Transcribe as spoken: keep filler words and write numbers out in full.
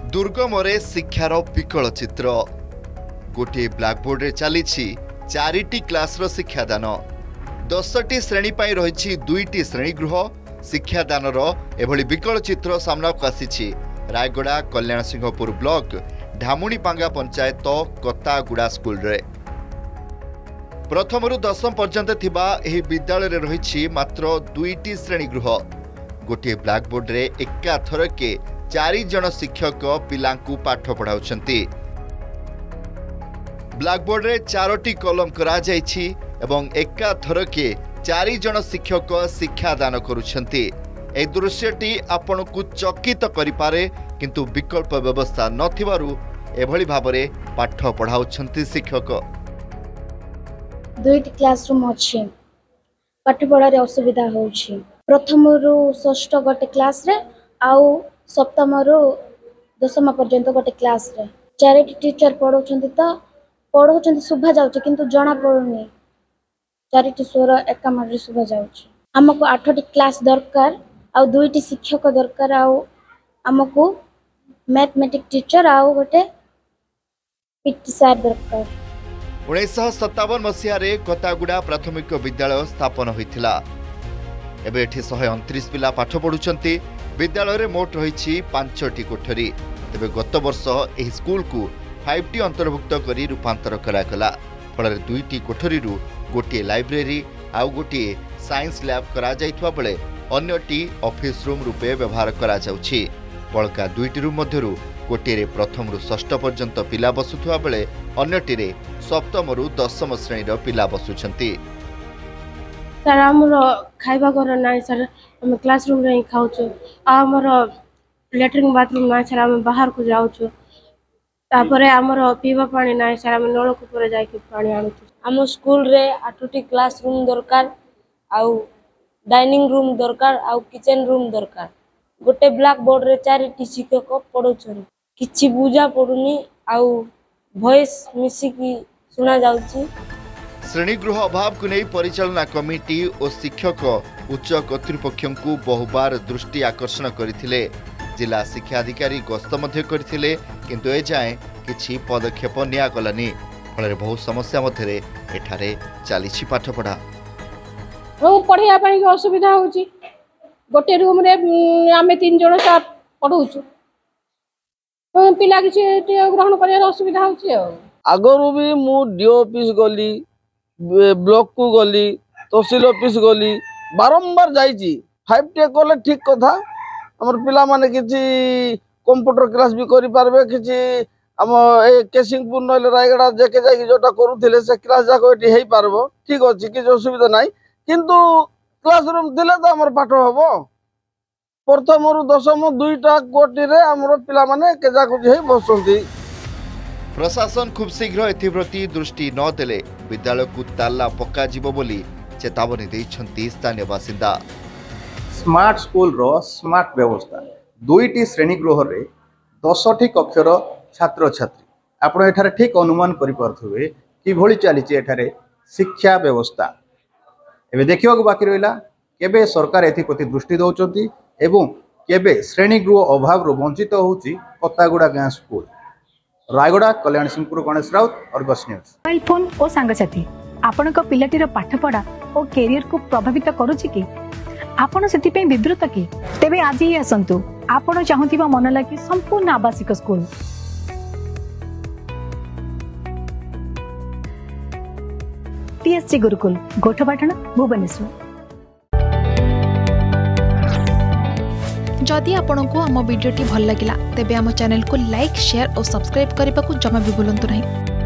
दुर्गमरे शिक्षार विकल चित्र गोटे ब्लैकबोर्ड रे चली चारिटी क्लास रो शिक्षादान दसटी श्रेणी पाई रही दुईटी श्रेणीगृह शिक्षादान एभली विकल चित्र सामना को आसी Rayagada Kalyansinghpur block Dhamunipanga panchayat Kataguda school रे प्रथम दशम पर्यंत थिबा एही विद्यालय रे रही मात्र दुईटी श्रेणीगृह गोटे ब्लैकबोर्ड रे एकाथरके चारि जन शिक्षक पिलांकु पाठ पढ़ाउछंती। ब्लैकबोर्ड रे चारोटी कलम करा जायछि एवं एकाथरके चारि जन शिक्षक शिक्षादान करुछंती। ए दृश्यटी आपनकु चकित करि पारे किंतु विकल्प व्यवस्था नथिबारु एभली भाबरे पाठ पढ़ाउछंती शिक्षक। दुईटी क्लासरूम अछि पाठ पढ़ा रे असुविधा होछि। प्रथम रु षष्ठ गोटे क्लास रे आउ सप्तम रु दशम पर्यंत गोटे क्लास रे चारिटी टीचर पढ़ाउछंती त पढ़ाउछंती सुभा जाउछि किंतु जणा पड़ुनी चारिटी स्वर एका माडरे सुभा जाउछि। हमको आठटी क्लास दरकार आउ दुईटी शिक्षक दरकार आउ हमको मैथमेटिक्स टीचर आउ गोटे पीटी सर दरकार। उन्नीस सत्तावन मसीह कतागुड़ा प्राथमिक विद्यालय स्थापन होइथिला। एबे एठी एक सौ उनतीस पिला पाठ पढ़ुछंती। विद्यालय रे मोट रही पांचटी कोठरी। तेबे गत वर्ष एही स्कूल को फाइव टी अंतर्भुक्त करी रूपांतर करागला। फल दुईटी कोठरी रु गोटे लाइब्रेरी आउ गोटे साइंस लैब करा जाइथवा बेले अन्यटी ऑफिस रूम रूपे व्यवहार करा जाउछि। बळका दुईटी रूम मध्यरु गोटे रे प्रथम रु षष्ठ पर्यंत पिला बसुथवा बेले अन्यटी रे सप्तम रु दशम श्रेणी पिला बसुछंती। सर हमर खाइबा घर नाइ सर हम क्लासरूम रे खाउछु हमर लैट्रिन बाथरूम नाइ सर हम बाहर को जाउछु तापरे हमर पीवा पानी नाइ सर हम नलकूप रे जाय के पानी आनुछु। हम स्कूल रे आठटी क्लासरूम दरकार आउ डाइनिंग रूम दरकार आउ किचन रूम दरकार। गोटे ब्लैक बोर्ड रे चारिटी शिक्षक पढ़ौछन किछि बुझा पड़ुनी आउ वॉइस मिसी की सुना जाउछि। श्रेणीगृह अभाव को नहीं परिचालना कमिटी और शिक्षक उच्च कर्तृपक्ष को बहुबार दृष्टि आकर्षण करथिले। जिला शिक्षा अधिकारी गस्त मध्य करथिले किंतु ए जाए किछि पदक्षेप निया गलानी। फल बहु समस्या मध्य एठारे चली पाठ पढ़ा पढ़ाइया पाई असुविधा होची। गोटे रूम रे आमे तीन जण सा पढ़ौछु पिला किछि ग्रहण करिया असुविधा होची। आगरु भी मु डीओ ऑफिस गली ब्लॉक को गली तहसील ऑफिस गली बारंबार जाइए फाइव टे कले ठीक कथा आमर पिला माने किछि कंप्यूटर क्लास भी करि पारबे किछि हम ए केसिंगपुर नले रायगड़ा जेके जाई जोटा करूथिले से क्लास जाको एटी हेई पारबो ठीक अछि कि असुविधा नाही किंतु क्लासरूम दिले तो हमर पाठ हबो। प्रथम रु दशम दुईटा कोटी रे हमर पिला माने के जाको हेई बसंती। प्रशासन खूब शीघ्र एप्रति दृष्टि न देले विद्यालय को ताला पक्का जीवो बोली चेतावनी दैछंती स्थानीय बासिंदा। स्मार्ट स्कूल रो स्मार्ट व्यवस्था दुईटी श्रेणीगृह रे दसटी कक्षर छात्र छात्री आपण एठारे ठीक अनुमान करि परथुवे कि भली चली एठारे शिक्षा व्यवस्था। एबे देखियो बाकी रहिला केबे सरकार एथि प्रति दृष्टि दउचंती एवं केबे श्रेणीगृह अभाव रो वंचित होउची कतागुड़ा गाँ school. Rayagada Kalyansinghpur Ganesh Raut Argus news. Mobile phone और सांगसाथी आपण पिलाटीर पाठ पढ़ा और कैरियर को प्रभावित करुछि कि आपण सेति पे विब्रत कि तेबे आज ही आसंतु आपण चाहुथिबा मन लागी संपूर्ण आवासिक स्कूल टीएससी गुरुकुल गोठपाटण भुवनेश्वर। जदि आपंक आम भिडी भल लगा तेब आम चैनल को लाइक शेयर और सब्सक्राइब करने को जमा भी भूलु नहीं।